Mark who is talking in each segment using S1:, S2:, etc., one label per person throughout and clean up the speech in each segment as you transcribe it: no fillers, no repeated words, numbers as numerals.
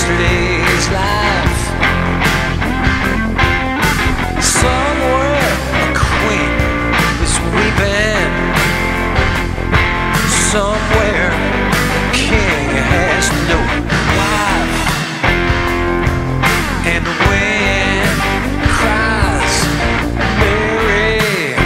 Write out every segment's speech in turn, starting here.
S1: yesterday's life. Somewhere a queen is weeping. Somewhere a king has no wife. And the wind cries, Mary.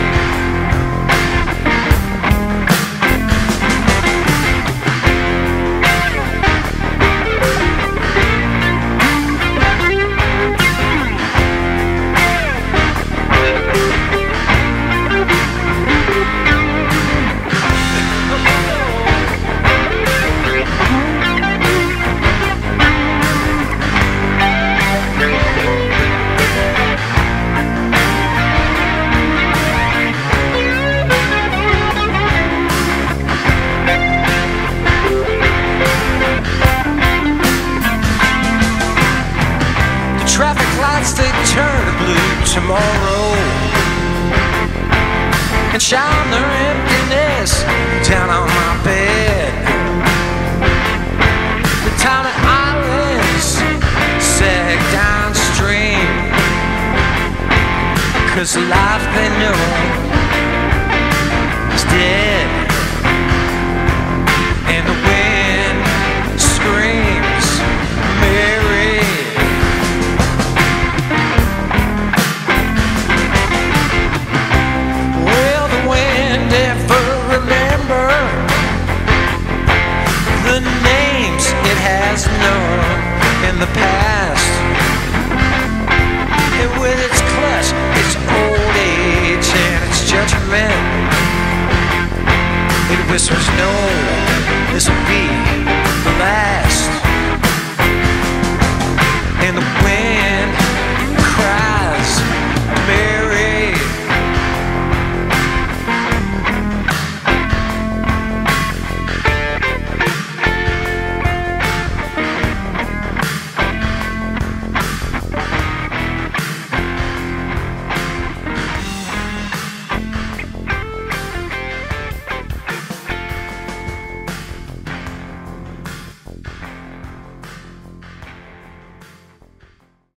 S1: Traffic lights, they turn blue tomorrow and shine their emptiness down on my bed. The tiny islands sag downstream, 'cause the life they know is dead. And the wind screams, Mary. The names it has known in the past, and with its clutch, its old age and its judgment, it whispers no, this will be